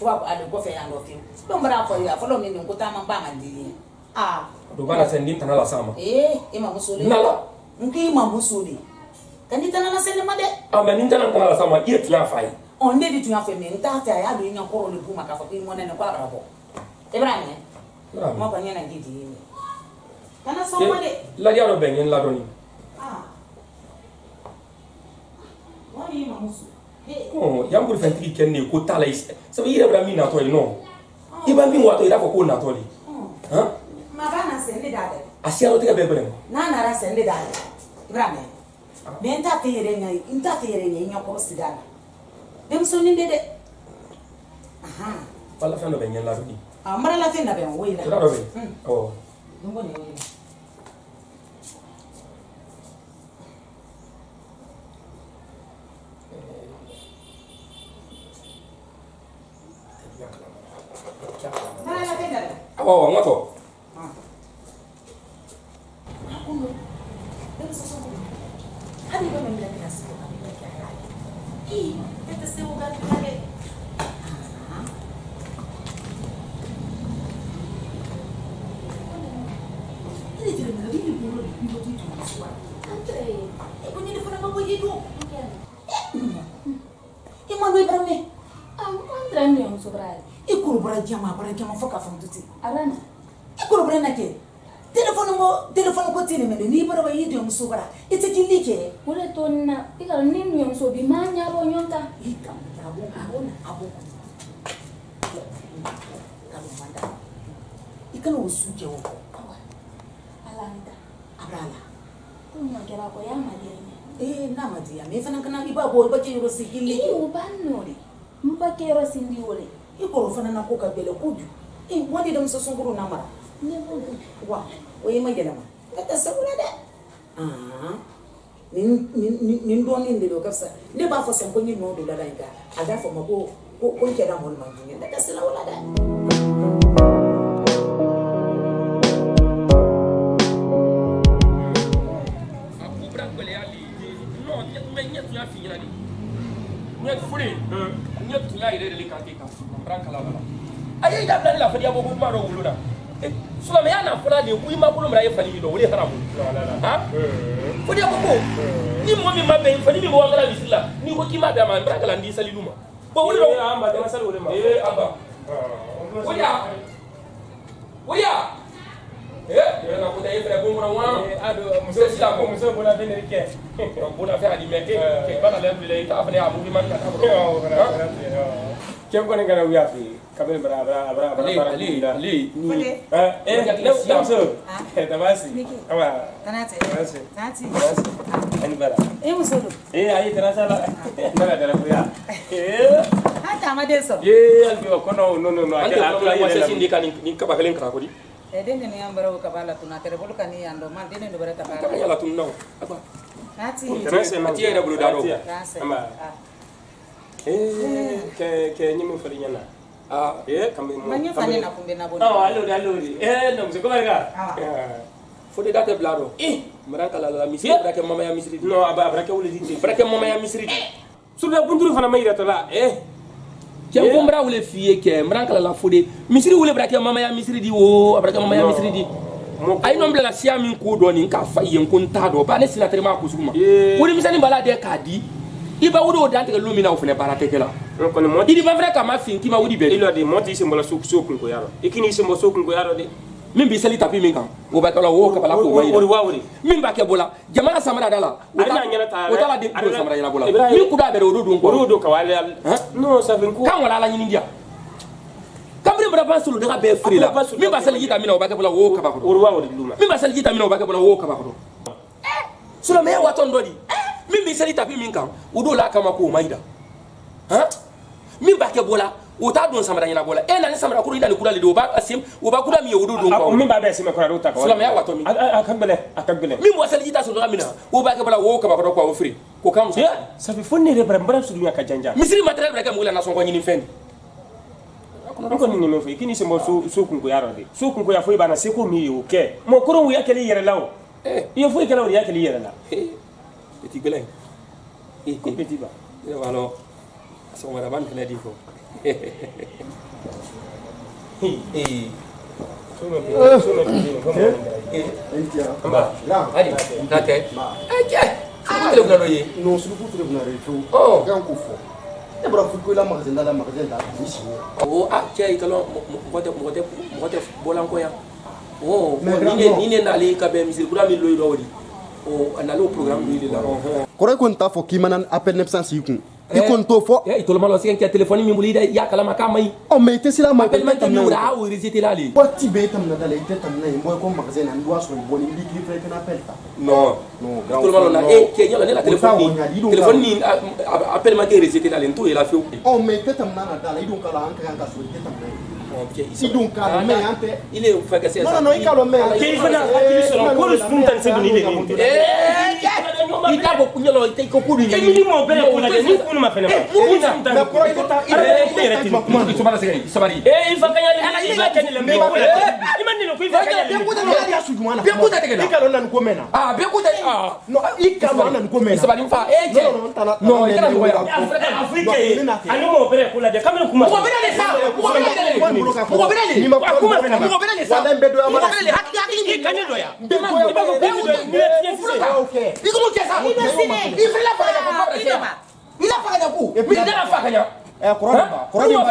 fois à le coffre et à l'office. Donc, voilà, follow me, go down and ah, do bana sendin tanala sama. Et ma musuli. Nala. Nki ma musuli. Kan dit tanala sende made. Ah, mais n'intana tanala sama, il tu as failli. On ne dit tu as fait, mais t'as fait à l'union pour le boum à café, mon ne pas rapport. Ibrahim, moi, pas rien à dire. Kana so made. La diaro ben la doni. Ah. Wani ma musuli. Oh, yambul fentri kenni ko tala is. Ça veut dire Ibrahim na to non. Ibrahim wato ida ko na to li. Hein? Magana sende dade. Asia o te be bere. Na nara sende dade. Ibrahim. Ben ta tere ngai, inta tere ngai nya ko sidana. Dem so ni dede. Aha. Wala fendo ben la doni. Amara la fenda ben wila. La do be. Oh. Ngone wila. Oh, ngoto. Hadi ba memila kina siku kami kaya. Ito si ugat kare. Ini tidak ada ini bulu di bulu itu suara. Andre, ibu ni depan apa boleh itu? Emang gue berani. Andre ni yang sobral. Ikuru berani jama foka famduti. Arana. Ikuru berani nak? Telepon ko tini mene ni bara yi dem subara ite jillike Wala to na ikara ninu yang so bi manya ro nyonta. Ika abu kalu manda ikano usuje wo Alanta. abrala Kuma kera ko ya mali. na madia me fana kana iba bo ba ke yoro sigili Iyo banori. Mpa kero sindi wole. ikoro fana na ko ka bele kuju wadi dem so sunguru na mara Nebo. wa we ma gele ma kata sabula da nin doni ndelo kapsa ne ba fa san ko ni no do la ga ada fa ma ko ke da mon ma ni da sala wala da Aku branco le ali. No, nyet ya fi nyani. Nyet furi. Nyet ya ire le kanti ka. Branca la la. Ayi da blan la fa dia bo ma ro wuluna. Sula me yana fura de ku ima kulum ra ye fani do wole haramu. Ha? Ko dia ko ni mo mi mabe fani mi bo ngara bisila. Ni ko ki mabe ma branca la ndi sali luma. Bo wole do amba de sali wole ma. Aba. Oya. Na ko tay fere bo ngora wa. Ado muso sila ko muso bona venir ke. Bona fa di meke ke bana le le ta fa ne abu bi man ka ta. Kau kau ni kan awak api, kami berabra. Ali. Namso. Terima kasih. Apa? tanate tati Ini bara. musulu Ayi terasa lah. Mana ada ya? hata madeso Albi kono no. Ante ko la wasa sindi kan ni ka bakalen kra ko di. dende ni ambara ko kabala tunakere bolu kan ni ando man dende do barata Ka bara ya la tunno. Aba. tati Terasa Ati era bulu daro. tasi Ke nyimu farinya na. Kami mau. manyo fane na kumbe na bodo Alori. Namso kau mereka. Fodi date blaro. Maraka la misri brake mama ya misri. No, abra ke wuli di. Brake mama ya misri. Sudah bunturu fana mai ratola. Ke ko mbra wule fiye ke maraka la fodi. Misri wule brake mama ya misri di wo, brake mama ya misri di. Ay non bla sia min ko do ni ka fa yen kun ta do ba ne sinatere ma kusuma. Wodi misani bala de kadi. Iba wudo dante ke lumina ufune barate kela. Ko ni moti. Idi ba vrai ka ma fin ki ma wudi be. Ilo di moti se mbola sokun ko yaro. Ikini se mbo sokun ko yaro de. Min bi sali tapi min kan. O ba kala wo ka bala ko wayi. Wori. Min ba ke bola. Jamana samara dala. Arina nyana ta. O tala de ko samara yana bola. Min kuda be do dun ko. Rodo ka wale. No, sa vin ko. Kan wala la nyini dia. Kamri bra ba sulu daga be free la. Min ba sali kita mina o ba ke bola wo ka ba ko. Wori luma. Min ba sali kita mina o ba ke bola wo ka ba ko. Sula me waton dodi. Min bi sali tapi min kan. O do la kama ko maida. Min ba ke bola. O ta don samara yana bola. Na ni samara kuru ina ni kura le do ba asim. O ba kura mi o do don ko. Min ba be sima kura do ta ko. Sula me waton mi. Akagbele. Min bo sali kita so daga mina. O ba ke bola wo ka ba ko ko free. Ko kam so. Ça fait fonne re bara su dunya ka janja. Misiri matériel bra ke mo la na so ko nyini fendi. Ko ni me fo ikini se mo so kun ko yaro de. So kun ko ya fo bana se ko mi yo ke. Mo koro wi akeli yere lawo. Iyo fo ikela wi akeli yere la. Petit belin. Ko petit ba. Ina walo. So mara ban kana di ko. Kore kon ta fo ki manan appel 906 kun I kon to fo to le malo sen ke téléphone mi mbuli ya kala makamai o me te sila ma appel man tam wura o rejeté la li wati be tam na dale te tam na mo ko magasin an do so boni li ki fe kana appel ta non to le malo na ke nyala ne la téléphone ni appel man ke rejeté la li to ila fe o me te tam na dale idun kala an ka so te tam na si dun kala me ante ile fa ka non non ikalo me ke fana hakili so ko spuntan se duni de ita bo kunyalo ita ko kudu ni ni mo bele ko la ni kunu ma fene ba na ko ita ito bala segay sabari il fa kanya ni ba kanya le me ko la imani no ko fa kanya be ko da ya su jumana be ko da tegela ikalo nan ko mena be ko da no ikalo nan ko mena sabari fa no ikala ko ya Afrique ani mo bele ko la de kamera kuma mo bele le sa mo bele le ni ma ko bele le sa wala mbedo ya mala bele hakiki kanya do ya be ko iko mo kesa ife la fa ya ko ila fa ya ko mi da fa kanya Kuradimba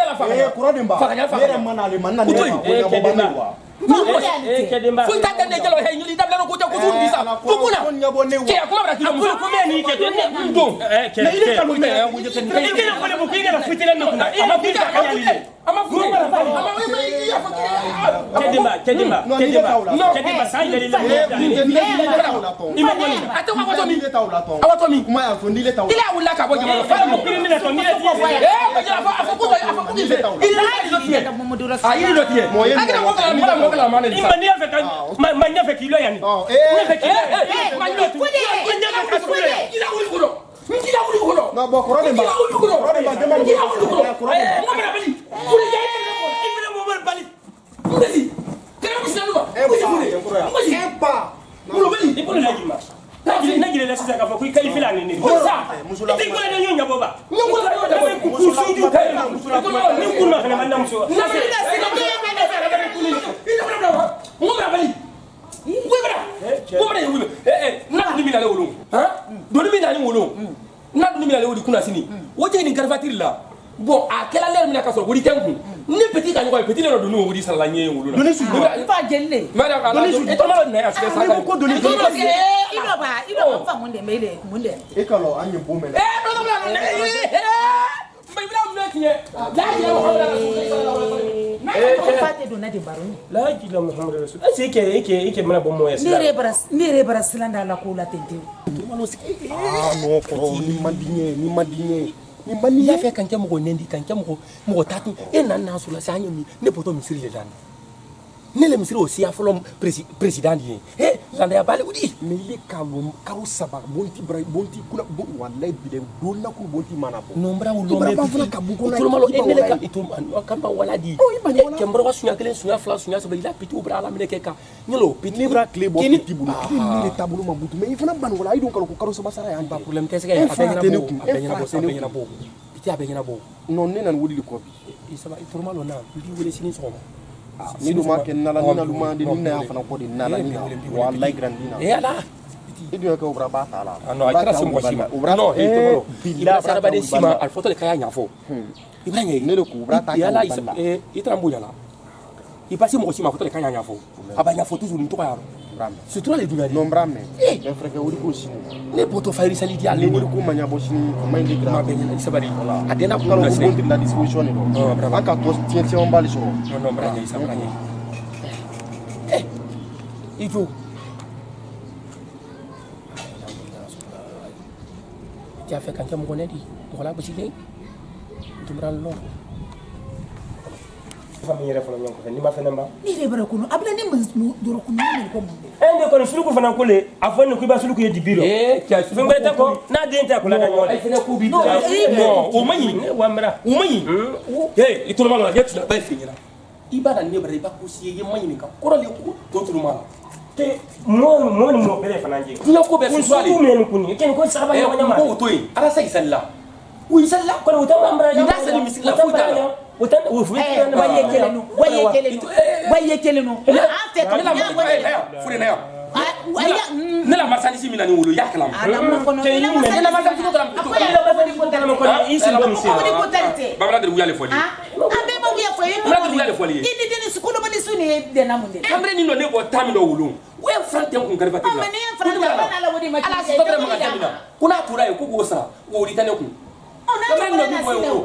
mana le manna ne ko banwa kedemba fu ta tande jalo he nyuli dabla ko ta ko fundi sa ko kuna ke ko bra kilo mo ko me ni ke do ke ile ka mo me wo je ke ko le ko ina fitila no kuna ama fita kanya ni ama fu ama kedemba sai de ima woni ate wa wato mi awato mi kuma ya fondi le taw ile awula ka bo jama fa mo kiri ni na to ni ba jara fa afa ko ile ile do tie mo yeni mo kala mane ima ni afa kan ma nya fe kilo yani ni fe kilo ma nya fe kilo ila wuli ko ila wuli ko no bo Kuradimba dama ni Kuradimba mo bra bali kuli ya ifile mo bra bali kuli kana musaluma kuli empa kuli bali ipo na jima najile la sisa ka fa ku kai filani ni sa ti ko na nyonya boba nyongula yo da ku suju kai ni ku ma kana manna muso bon a kɛla lɛr mina ka sɔrɔ wuri tɛ n kun ni petit ka ɲɔgɔn ye petit le dɔ dunu wuri sarala ɲɛ ye wulu la doni su Fa jelle. madame ala e tɔma la nɛ a sɛgɛ sa ko doni Ilo ba fa mun de mele mun de. ikalo anye bo mena mbay bila mun tiɲɛ la ya muhammad Fa te dona de baroni. la jila muhammad rasul ase ke mana bo mo ya Nere bara silanda la ko la tente. no ko ni madinye ni mani ya fɛ kan kɛ mɔgɔ nɛndi kan kɛ mɔgɔ tatu e nan na sula sa ɲɛ mi ne bɔtɔ misiri le dan ne le misiri o siya fɔlɔ président di ye landaya bale wudi me ile kalo saba bonti kuna wallahi bide donna ko bonti mana bo nombra wo lombe tulumalo e ne le ka itum kamba wala di ke mbro sunya kelen sunya fla sunya saba ila pitu bra ala mine ke ka nyelo pitu bra clé bo pitu bulu ni le tabulu mabutu me ifana ban wala idon kalo saba sara yan ba problème tese ke abenya bo piti abenya bo non ne nan wudi ko bi saba tulumalo na ndi wele sini so ni do ma ken nala ni na luma de ni na fana ko de nala ni wallahi grandina ala idu ka obra ba ta la no akira sim ko sima obra no billah sara ba de sima al photo le kaya nyafo ibrahim ne do ko obra ta yala itrambu yala ipasi mo sima photo le kaya nyafo abanya photo zulu to yaro surtout les dunya non brame e freke wuri ko sini ne poto fayri sali di alle wuri ko manya bo sini mai de gra be ni sabari adena ko kalo na ko sene bonti la disposition no aka to tienti on bali so non branye sabanye ijo ti a fait kan mo ne di wala bo sile tumran lo fami yere folo nyonko fe ni ma fene mba Nere bara kuno abla ne mun doro kuno ne ko mun. ende ko suluku fana kole afone ko ba suluku ye dibiro kia fe mbeta ko na denta ko la da nyole ay fene ko bi No, no o manyi wa mra o manyi ituluma la yetu ba finira ibada ne bare ba ko si ye manyi ka korole ko to tuluma te mo bele fana je dina ko be kun fiswali su men kun ken ko saba ya ko nyama to yi ala sai salla oui celle-là Kon utan ambra ida sani misik la futa la utan u fu waye kelenu waye kelenu en fait ne la fure na ya ne la marchandise mina ni wolo yakala ne la marchandise ko kalam ko isi bon si babla de wuyale foli abe ma wiya fo ini deni sukulu mani suni de namunde kamre ni no ne bo tami do wulu we frante ko ngarba tilla amene frante bana la wodi ma ala so tare ma jamina kuna tura e ko go sara wo ri tane ku kamre no bi ko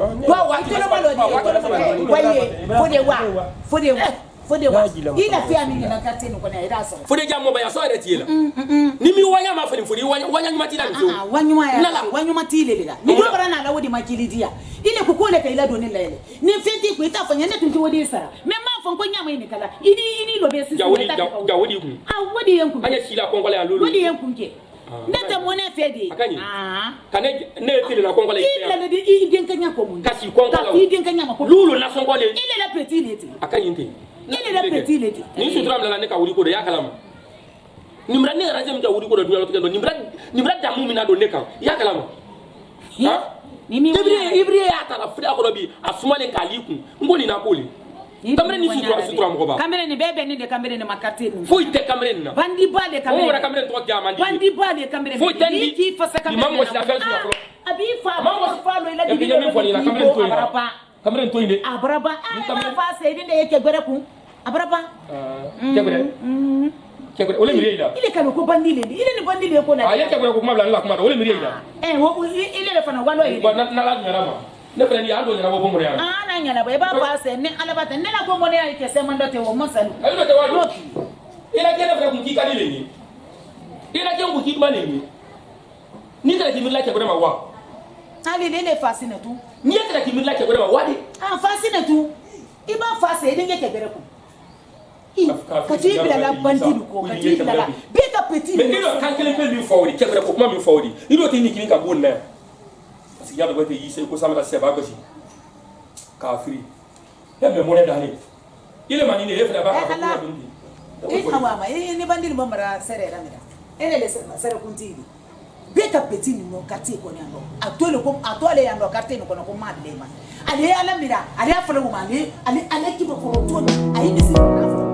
Fode wa ila pia mingi na kateni kwa na irasa fode jammo ba ya so ere tiela ni mi wanya ma fani fode wanya nyuma tila nso wanyuma tile lega ni do bara na la wodi makilidia ile kukole ka ila doni lele ni fiti ku ita fanya ne tunti wodi sara me ma fon ko nyama ini kala ini lo be sisi ja wodi ku wodi yanku anya sila kongola ya lulu wodi yanku ke ndete mone fedi kane ne tile na kongola ile le di den kanya ko mun kasi kongola kasi den kanya ko lulu na songole ile la petit leti akanyi nte ile la petit leti ni sutura mla ne ka wuri ko do yakalama nimra ne raje mja wuri ko do dunya to nimra damu mina do ne kan yakalama ha nimi ibri ya tala fida ko bi asumale kaliku ngoni na koli kamere ni sutura mo ba kamere ni bebe ni de kamere ni makarte ni foi te kamere na bandi ba de kamere wora kamere to ja mandi bandi ba de kamere foi tendi ki fa sa kamere mammo si la fensu na flo abi fa lo ila di ni fo ni na kamere to inde abraba fa se inde yake gbere ku abraba kegre ole miri ida ile kanu ko bandi le ile ni bandi le ko na aye kegre ko mabla la kuma ole miri ida ile le fana walo ile na la nyarama ne freni ando nyarama bo mo ya na nyarama e ba fa se ne alabata ne la ko mo ne ya ke se mando te wo masalu ayo te wa ila kene fra ku kika dile ni ila kene ku kika ni ni kala kimir la kegre ma wa ali le fasina tu ni kala kimir la kegre ma wa di fasina tu iba fa se ne kegre ku kati bila la bandidu ko kati bila la beta petit mais ilo kan kele pe mi fawri kegre ko ma mi fawri ilo te ni kini ka bon na parce que ya do te yi se ko samala se ba ko si kafiri ya me mone dani ile manine e fra ba ko na dundi hawa ma ni bandidu bomara sere ramira ele le sere kuntili beta petit no kati ko ni ando atole ya ndo kati ko ko ma de ma ale ala mira ale afala wo ma ale kibo ko to ayi ni se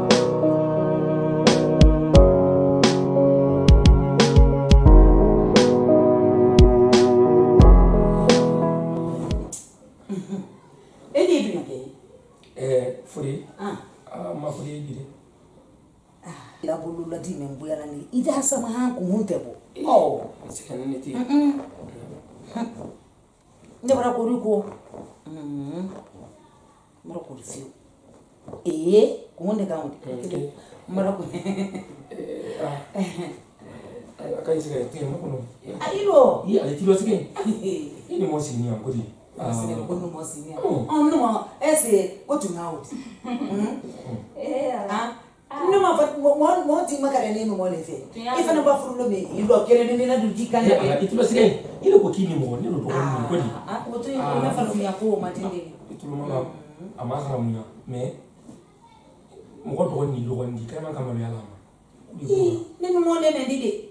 furi ma furi gidi la bulu la di men buyala ni ida sama han ku muntebo sikan ni ti ne bara ko riko mara ko fiu ko wonde ka wonde mara ko akai sike ti mo kono ayiro ale ti lo sike ini mo sini an kodi sike ko no mo sini no ese ko tu na oti no ma fa mo ti makare ni mo le fe ifa na ba furu lo me ilo kele ni na du jikana itu lo sike ile ko kini mo ni lo do ni kodi o to ina fa lo mi ko matinde itu lo ma amara mu ya me mo ko do ni lo ni kama kama ya lama ni mo le me dide